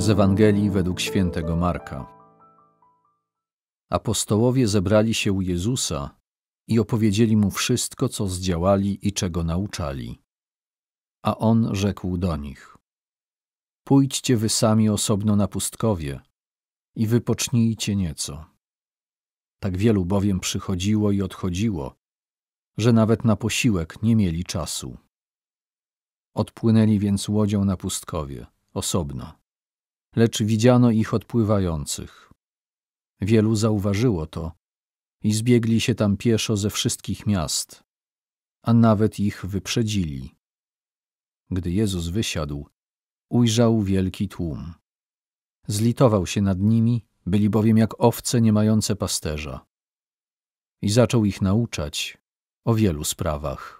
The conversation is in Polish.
Ewangelii według świętego Marka. Apostołowie zebrali się u Jezusa i opowiedzieli Mu wszystko, co zdziałali i czego nauczali. A On rzekł do nich: Pójdźcie wy sami osobno na pustkowie i wypocznijcie nieco. Tak wielu bowiem przychodziło i odchodziło, że nawet na posiłek nie mieli czasu. Odpłynęli więc łodzią na pustkowie, osobno. Lecz widziano ich odpływających. Wielu zauważyło to i zbiegli się tam pieszo ze wszystkich miast, a nawet ich wyprzedzili. Gdy Jezus wysiadł, ujrzał wielki tłum. Zlitował się nad nimi, byli bowiem jak owce nie mające pasterza. I zaczął ich nauczać o wielu sprawach.